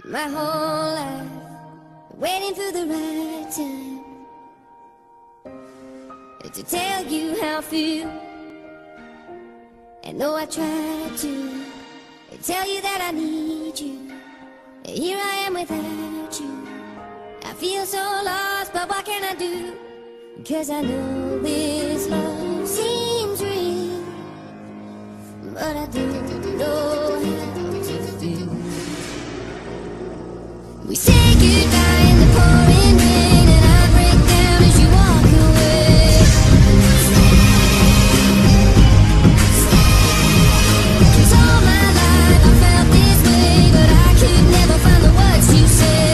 My whole life waiting for the right time to tell you how I feel. And though I tried to tell you that I need you, here I am without you. I feel so lost, but what can I do? 'Cause I know this love seems real, but I don't know how to feel. We say goodbye in the pouring rain, and I break down as you walk away. 'Cause all my life I felt this way, but I could never find the words to say.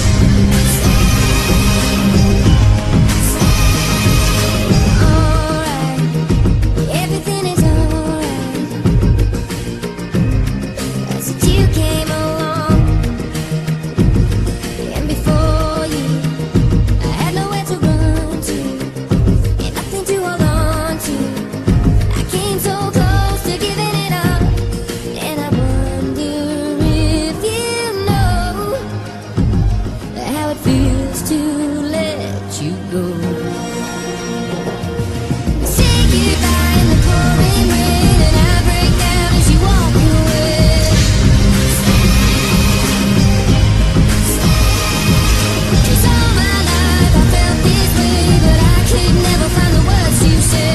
Alright, everything is alright. As you came along, and before you, I had nowhere to run to, and nothing to hold on to. I came so close to giving it up, and I wonder if you know how it feels to let you go. We say goodbye in the pouring rain, and I break down as you walk away. 'Cause all my life I felt this way, but I could never find the words to say.